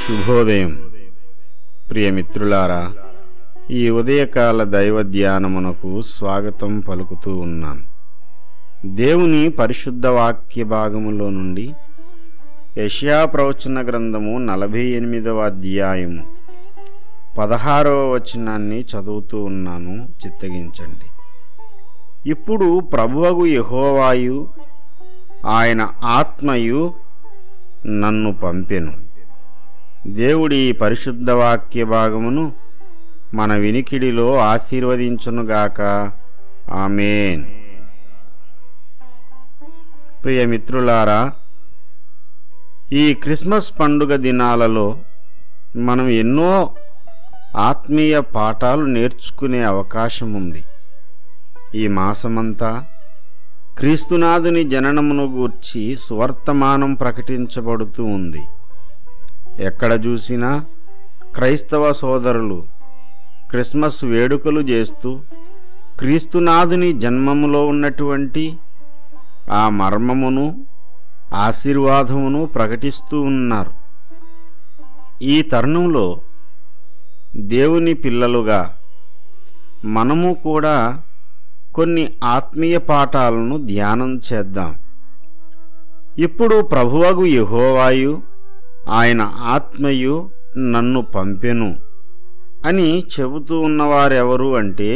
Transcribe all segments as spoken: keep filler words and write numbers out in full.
శుభోదయం ప్రియమిత్రులారా, ఈ ఉదయకాల దైవ ధ్యానమునకు స్వాగతం పలుకుతూ ఉన్నాను. దేవుని పరిశుద్ధ వాక్య భాగములో నుండి యెషయా ప్రవచన గ్రంథము నలభై ఎనిమిదవ అధ్యాయము పదహారవ వచనాన్ని చదువుతూ ఉన్నాను, చిత్తగించండి. ఇప్పుడు ప్రభువగు యెహోవాయు ఆయన ఆత్మయు నన్ను పంపెను. దేవుడి పరిశుద్ధ వాక్య భాగమును మన వినికిడిలో ఆశీర్వదించునుగాక. ఆమేన్. ప్రియమిత్రులారా, ఈ క్రిస్మస్ పండుగ దినాలలో మనం ఎన్నో ఆత్మీయ పాఠాలు నేర్చుకునే అవకాశం ఉంది. ఈ మాసమంతా క్రీస్తునాథుని జననమును గూర్చి సువర్తమానం ప్రకటించబడుతూ ఉంది. ఎక్కడ చూసినా క్రైస్తవ సోదరులు క్రిస్మస్ వేడుకలు చేస్తూ క్రీస్తునాథుని జన్మములో ఉన్నటువంటి ఆ మర్మమును, ఆశీర్వాదమును ప్రకటిస్తూ ఉన్నారు. ఈ తరుణంలో దేవుని పిల్లలుగా మనము కూడా కొన్ని ఆత్మీయ పాఠాలను ధ్యానం చేద్దాం. ఇప్పుడు ప్రభువగు యెహోవాయు ఆయన ఆత్మయు నన్ను పంపెను అని చెబుతూ ఉన్నవారెవరు అంటే,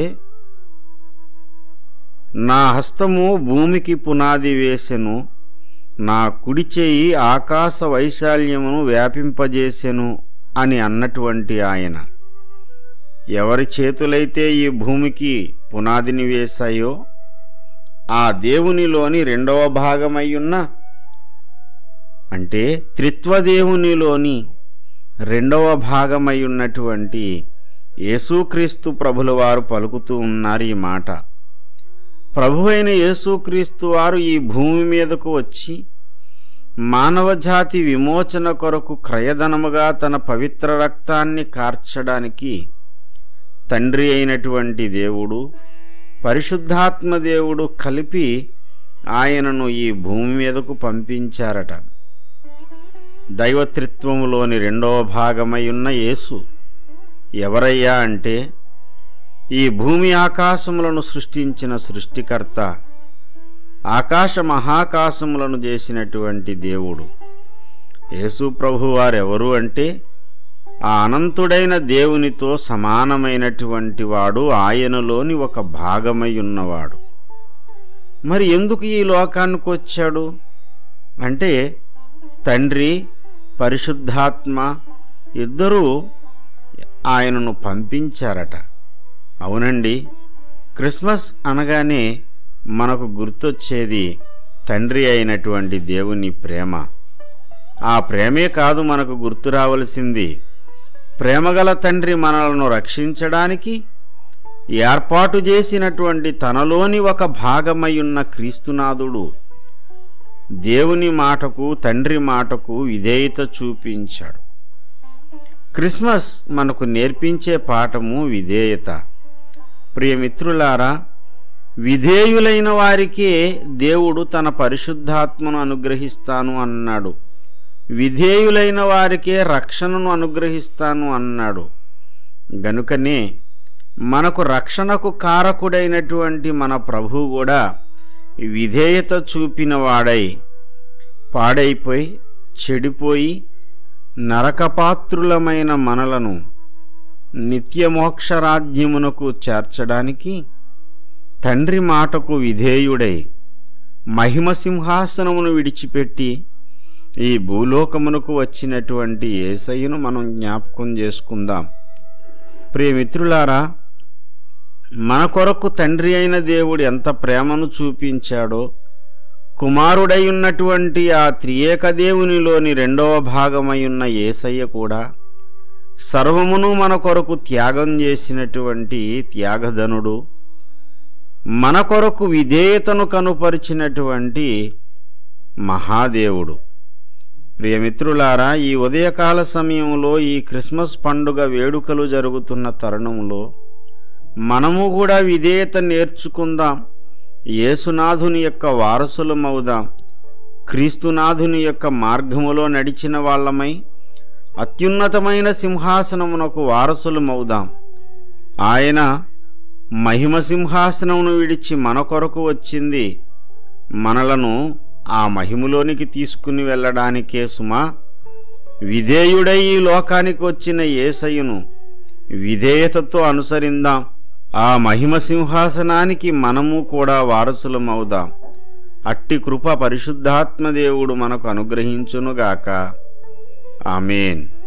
నా హస్తము భూమికి పునాది వేసెను, నా కుడి చేయి ఆకాశ వైశాల్యమును వ్యాపింపజేసెను అని అన్నటువంటి ఆయన. ఎవరి చేతులైతే ఈ భూమికి పునాదిని వేశాయో ఆ దేవునిలోని రెండవ భాగమయ్యున్న, అంటే త్రిత్వదేవునిలోని రెండవ భాగమయ్యున్నటువంటి యేసుక్రీస్తు ప్రభుల వారు పలుకుతూ ఉన్నారు ఈ మాట. ప్రభువైన యేసుక్రీస్తు వారు ఈ భూమి మీదకు వచ్చి మానవజాతి విమోచన కొరకు క్రయధనముగా తన పవిత్ర రక్తాన్ని కార్చడానికి తండ్రి అయినటువంటి దేవుడు, పరిశుద్ధాత్మ దేవుడు కలిపి ఆయనను ఈ భూమి మీదకు పంపించారట. దైవత్రిత్వములోని రెండవ భాగమై ఉన్న యేసు ఎవరయ్యా అంటే, ఈ భూమి ఆకాశములను సృష్టించిన సృష్టికర్త, ఆకాశ మహాకాశములను చేసినటువంటి దేవుడు. యేసు ప్రభు వారెవరు అంటే, ఆ అనంతుడైన దేవునితో సమానమైనటువంటి వాడు, ఆయనలోని ఒక భాగమై ఉన్నవాడు. మరి ఎందుకు ఈ లోకానికి వచ్చాడు అంటే, తండ్రి పరిశుద్ధాత్మ ఇద్దరూ ఆయనను పంపించారట. అవునండి, క్రిస్మస్ అనగానే మనకు గుర్తొచ్చేది తండ్రి అయినటువంటి దేవుని ప్రేమ. ఆ ప్రేమే కాదు మనకు గుర్తు రావలసింది, ప్రేమగల తండ్రి మనలను రక్షించడానికి ఏర్పాటు చేసినటువంటి తనలోని ఒక భాగమై ఉన్న క్రీస్తునాథుడు దేవుని మాటకు, తండ్రి మాటకు విధేయత చూపించాడు. క్రిస్మస్ మనకు నేర్పించే పాఠము విధేయత. ప్రియమిత్రులారా, విధేయులైన వారికే దేవుడు తన పరిశుద్ధాత్మను అనుగ్రహిస్తాను అన్నాడు. విధేయులైన వారికే రక్షణను అనుగ్రహిస్తాను అన్నాడు. గనుకనే మనకు రక్షణకు కారకుడైనటువంటి మన ప్రభువు కూడా విధేయత చూపిన వాడై పాడైపోయి చెడిపోయి నరకపాత్రులమైన మనలను నిత్యమోక్షరాజ్యమునకు చేర్చడానికి తండ్రి మాటకు విధేయుడై మహిమ సింహాసనమును విడిచిపెట్టి ఈ భూలోకమునకు వచ్చినటువంటి యేసయ్యను మనం జ్ఞాపకం చేసుకుందాం. ప్రియమిత్రులారా, మన కొరకు తండ్రి అయిన దేవుడు ఎంత ప్రేమను చూపించాడో, కుమారుడై ఉన్నటువంటి ఆ త్రియేక దేవునిలోని రెండవ భాగమై ఉన్న యేసయ్య కూడా సర్వమును మన కొరకు త్యాగం చేసినటువంటి త్యాగధనుడు, మన కొరకు విధేయతను కనుపరిచినటువంటి మహాదేవుడు. ప్రియమిత్రులారా, ఈ ఉదయకాల సమయంలో ఈ క్రిస్మస్ పండుగ వేడుకలు జరుగుతున్న తరుణంలో మనము కూడా విధేయత నేర్చుకుందాం. యేసునాథుని యొక్క వారసులమవుదాం. క్రీస్తునాథుని యొక్క మార్గములో నడిచిన వాళ్ళమై అత్యున్నతమైన సింహాసనమునకు వారసులమవుదాం. ఆయన మహిమ సింహాసనమును విడిచి మన కొరకు వచ్చింది మనలను ఆ మహిమలోనికి తీసుకుని వెళ్ళడానికే సుమా. విధేయుడై ఈ లోకానికి వచ్చిన యేసయ్యను విధేయతతో అనుసరిందాం. ఆ మహిమ సింహాసనానికి మనము కూడా వారసులమవుదాం. అట్టి కృప పరిశుద్ధాత్మదేవుడు మనకు అనుగ్రహించునుగాక. ఆమేన్.